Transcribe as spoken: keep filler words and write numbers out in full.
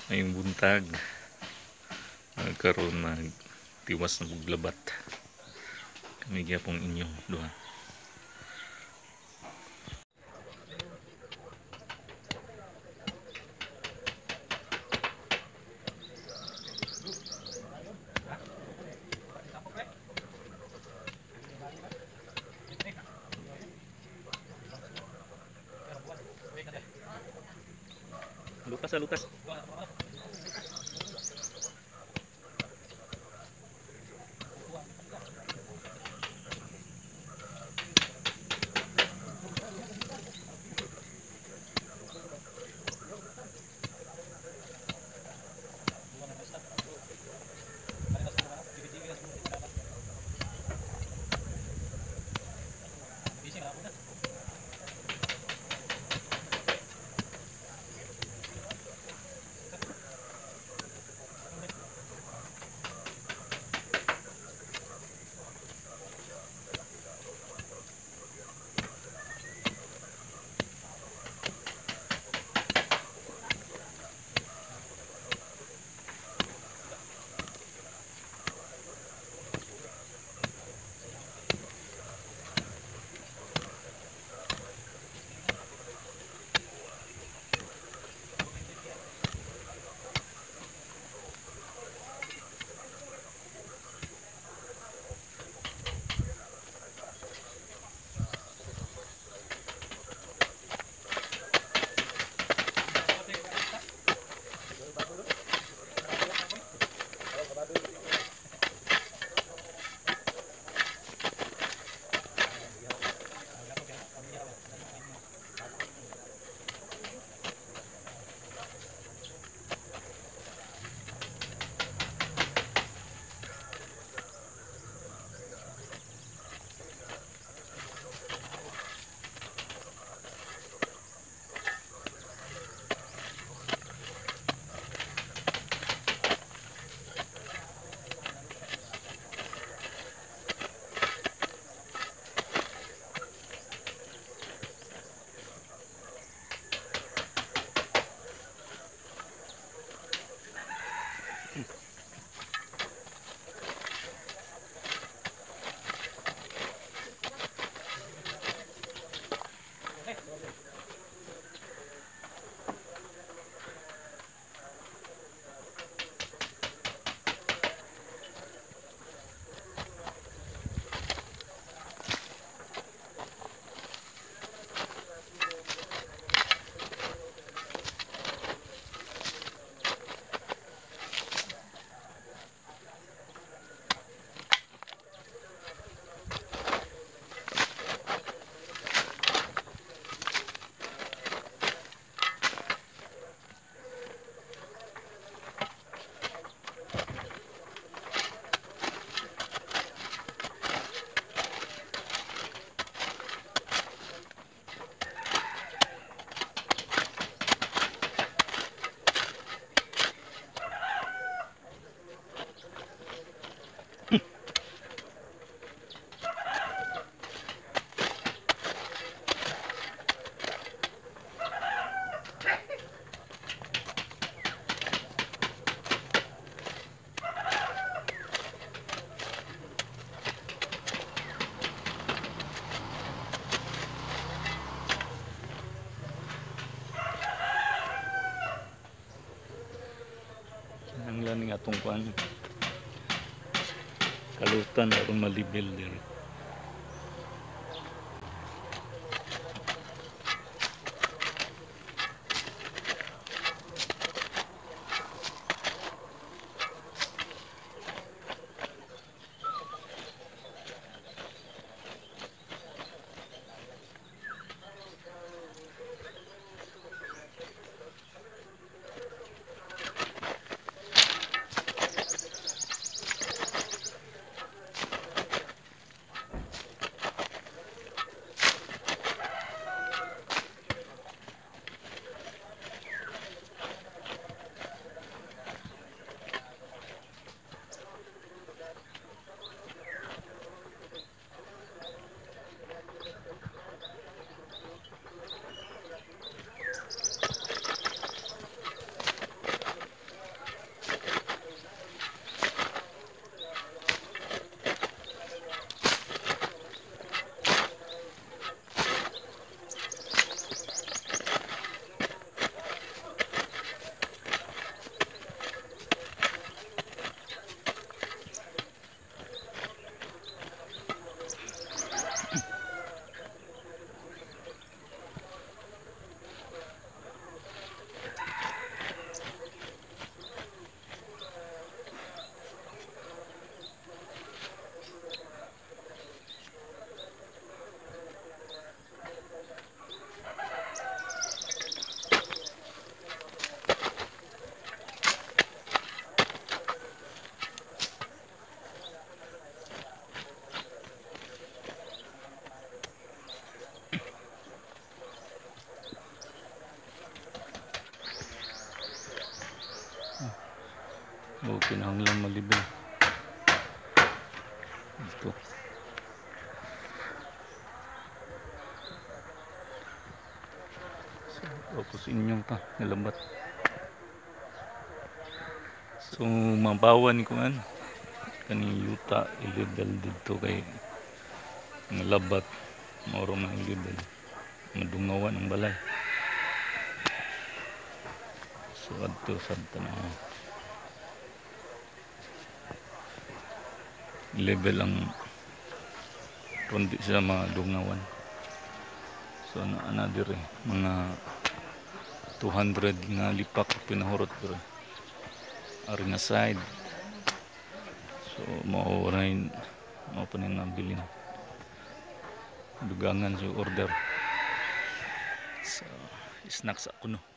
Ngayong buntag, nagkaroon na tiwas na buglabat. Kami gyapong inyong duha. Lukas ah, Lukas. Ang laning atong kuan. Kalutan aron malibel diri. O kinahanglan malibel ito. So, tapos inyong ta nilabat. So mabawan ko an kani yuta ilibel dito kay nilabat moro man ilibel madungawan ang balay. So adto sad tanaw level ang kundi sa mga dungawan. So na ana dire mga two hundred nga lipak pinahurot dire ari nga side. So mao rin mao pa ning nabilin dugangan sa order sa snacks ako no.